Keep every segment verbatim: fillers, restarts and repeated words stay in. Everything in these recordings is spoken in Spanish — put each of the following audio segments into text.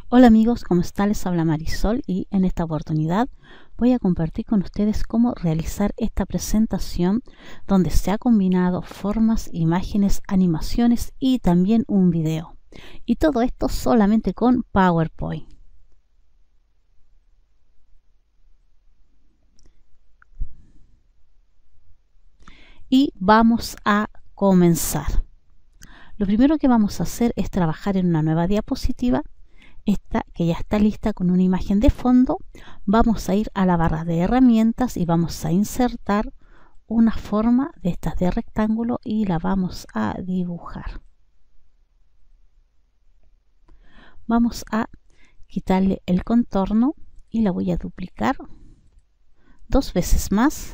Hola amigos, ¿cómo están? Les habla Marisol y en esta oportunidad voy a compartir con ustedes cómo realizar esta presentación donde se ha combinado formas, imágenes, animaciones y también un video. Y todo esto solamente con PowerPoint. Y vamos a comenzar. Lo primero que vamos a hacer es trabajar en una nueva diapositiva. Esta que ya está lista con una imagen de fondo. Vamos a ir a la barra de herramientas y vamos a insertar una forma de estas de rectángulo y la vamos a dibujar. Vamos a quitarle el contorno y la voy a duplicar dos veces más.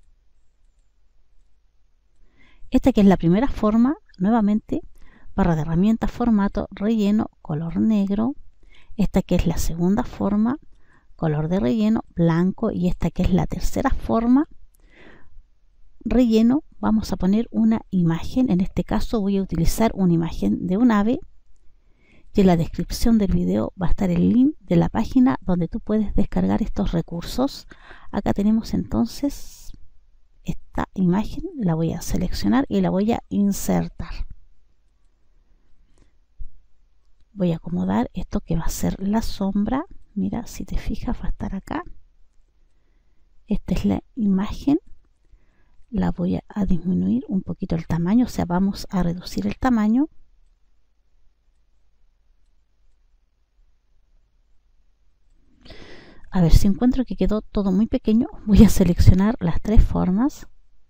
Esta que es la primera forma, nuevamente barra de herramientas, formato, relleno, color negro. Esta que es la segunda forma, color de relleno, blanco. Y esta que es la tercera forma, relleno, vamos a poner una imagen. En este caso voy a utilizar una imagen de un ave. Y en la descripción del video va a estar el link de la página donde tú puedes descargar estos recursos. Acá tenemos entonces esta imagen, la voy a seleccionar y la voy a insertar. Voy a acomodar esto que va a ser la sombra. Mira, si te fijas va a estar acá. Esta es la imagen. La voy a, a disminuir un poquito el tamaño, o sea, vamos a reducir el tamaño. A ver si encuentro que quedó todo muy pequeño. Voy a seleccionar las tres formas.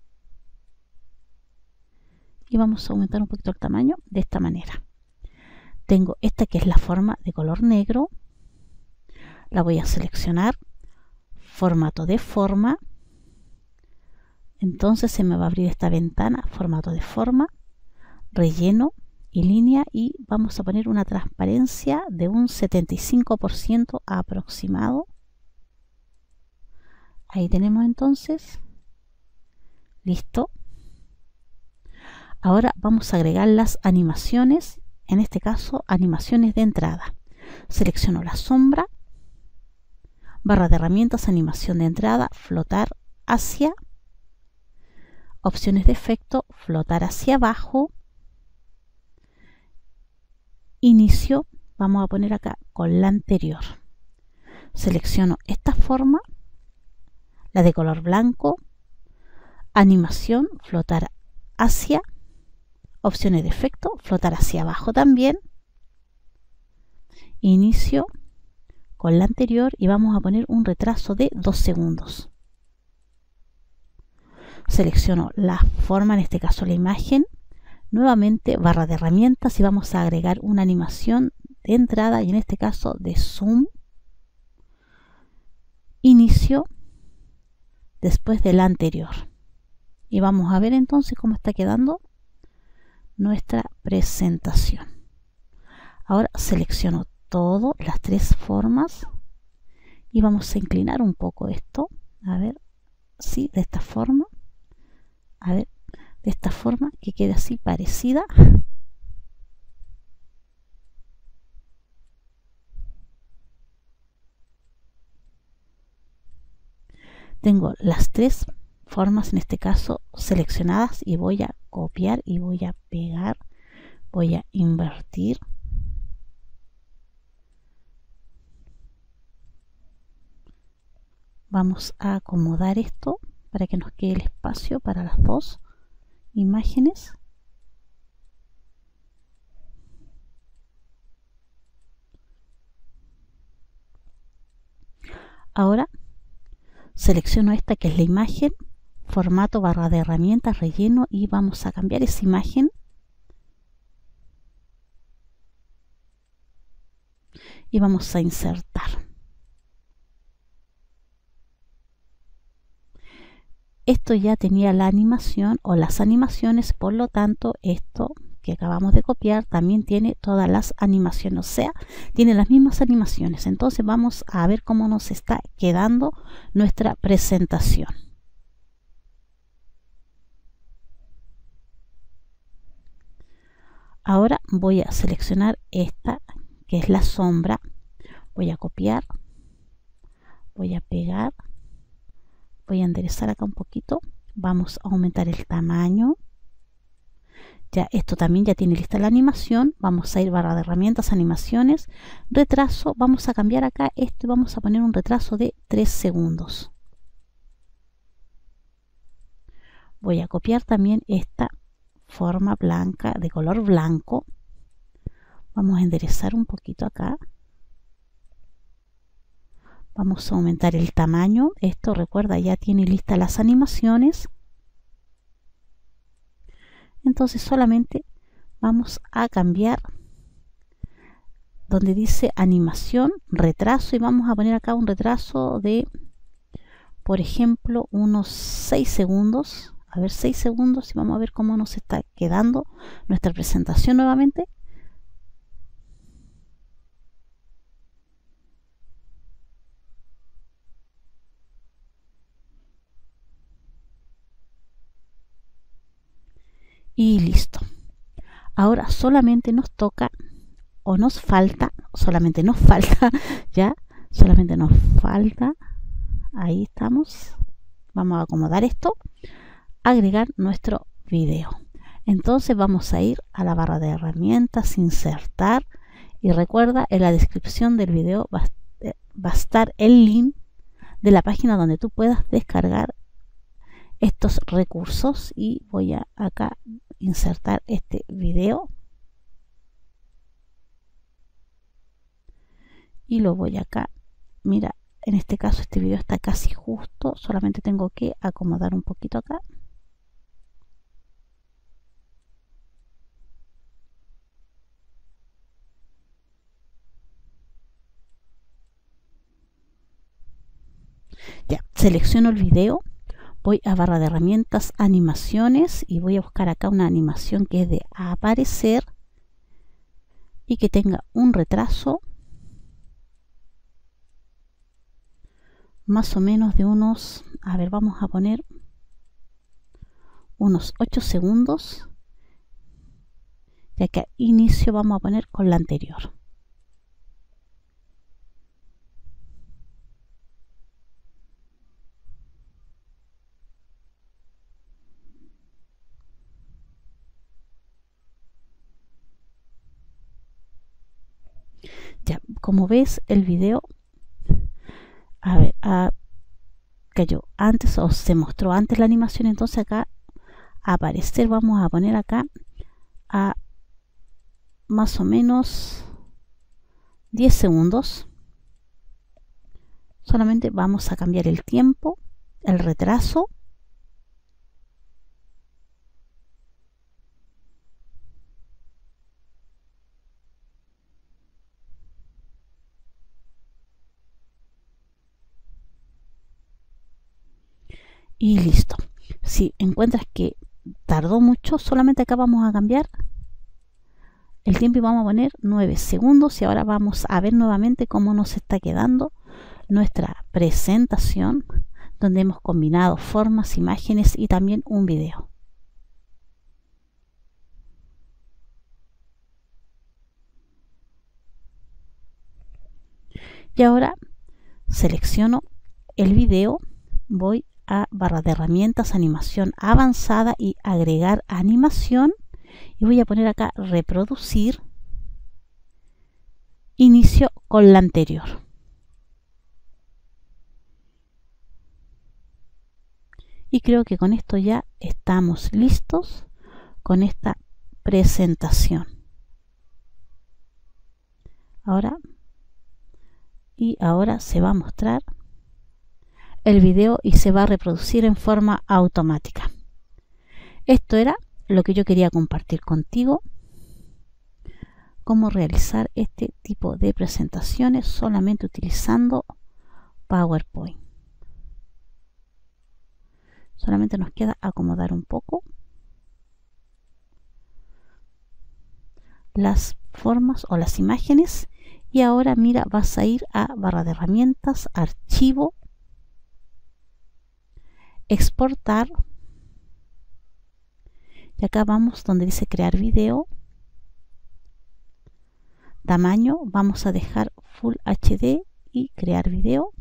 Y vamos a aumentar un poquito el tamaño de esta manera. Tengo esta que es la forma de color negro. La voy a seleccionar. Formato de forma. Entonces se me va a abrir esta ventana. Formato de forma. Relleno y línea. Y vamos a poner una transparencia de un setenta y cinco por ciento aproximado. Ahí tenemos entonces. Listo. Ahora vamos a agregar las animaciones. En este caso, animaciones de entrada. Selecciono la sombra. Barra de herramientas, animación de entrada, flotar hacia. Opciones de efecto, flotar hacia abajo. Inicio. Vamos a poner acá con la anterior. Selecciono esta forma. La de color blanco, animación, flotar hacia, opciones de efecto, flotar hacia abajo también, inicio con la anterior y vamos a poner un retraso de dos segundos. Selecciono la forma, en este caso la imagen, nuevamente barra de herramientas y vamos a agregar una animación de entrada y en este caso de zoom, inicio, después de la anterior. Y vamos a ver entonces cómo está quedando nuestra presentación. Ahora selecciono todo, las tres formas y vamos a inclinar un poco esto. A ver, sí, de esta forma. A ver, de esta forma que quede así parecida. Tengo las tres formas en este caso seleccionadas y voy a copiar y voy a pegar, voy a invertir. Vamos a acomodar esto para que nos quede el espacio para las dos imágenes. Ahora selecciono esta que es la imagen, formato, barra de herramientas, relleno y vamos a cambiar esa imagen. Y vamos a insertar. Esto ya tenía la animación o las animaciones, por lo tanto esto que acabamos de copiar también tiene todas las animaciones, o sea, tiene las mismas animaciones. Entonces vamos a ver cómo nos está quedando nuestra presentación. Ahora voy a seleccionar esta que es la sombra Voy a copiar, voy a pegar, voy a enderezar acá un poquito, vamos a aumentar el tamaño. Ya esto también ya tiene lista la animación. Vamos a ir barra de herramientas, animaciones, retraso. Vamos a cambiar acá esto y vamos a poner un retraso de tres segundos. Voy a copiar también esta forma blanca de color blanco. Vamos a enderezar un poquito acá. Vamos a aumentar el tamaño. Esto, recuerda, ya tiene listas las animaciones. Entonces solamente vamos a cambiar donde dice animación, retraso, y vamos a poner acá un retraso de, por ejemplo, unos seis segundos. A ver, seis segundos y vamos a ver cómo nos está quedando nuestra presentación nuevamente. Y listo. Ahora solamente nos toca o nos falta, solamente nos falta, ya, solamente nos falta, ahí estamos, vamos a acomodar esto, agregar nuestro video. Entonces vamos a ir a la barra de herramientas, insertar, y recuerda, en la descripción del video va, va a estar el link de la página donde tú puedas descargar estos recursos, y voy a acá insertar este video y lo voy acá. Mira, en este caso este video está casi justo, solamente tengo que acomodar un poquito acá. Ya, selecciono el video, voy a barra de herramientas, animaciones, y voy a buscar acá una animación que es de aparecer y que tenga un retraso más o menos de unos, a ver, vamos a poner unos ocho segundos, ya que a inicio vamos a poner con la anterior. Ya, como ves, el video a ver, a, cayó antes, o se mostró antes la animación. Entonces acá a aparecer vamos a poner acá a más o menos diez segundos. Solamente vamos a cambiar el tiempo, el retraso, y listo. Si encuentras que tardó mucho, solamente acá vamos a cambiar el tiempo y vamos a poner nueve segundos. Y ahora vamos a ver nuevamente cómo nos está quedando nuestra presentación, donde hemos combinado formas, imágenes y también un video. Y ahora selecciono el video, voy a barra de herramientas, animación avanzada y agregar animación, y voy a poner acá reproducir, inicio con la anterior. Y creo que con esto ya estamos listos con esta presentación. Ahora y ahora se va a mostrar el video y se va a reproducir en forma automática. Esto era lo que yo quería compartir contigo, cómo realizar este tipo de presentaciones solamente utilizando PowerPoint. Solamente nos queda acomodar un poco las formas o las imágenes, y ahora mira, vas a ir a barra de herramientas, archivo, exportar, y acá vamos donde dice crear video, tamaño, vamos a dejar Full H D y crear video,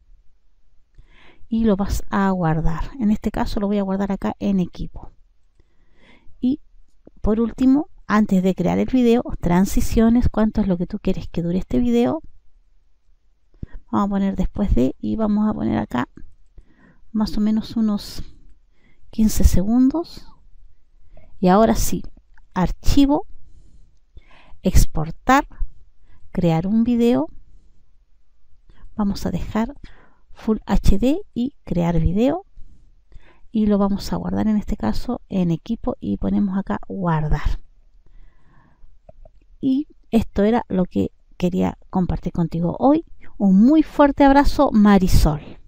y lo vas a guardar. En este caso lo voy a guardar acá en equipo. Y por último, antes de crear el video, transiciones, cuánto es lo que tú quieres que dure este video. Vamos a poner después de, y vamos a poner acá más o menos unos quince segundos. Y ahora sí, archivo, exportar, crear un video. Vamos a dejar Full H D y crear video, y lo vamos a guardar en este caso en equipo y ponemos acá guardar. Y esto era lo que quería compartir contigo hoy. Un muy fuerte abrazo, Marisol.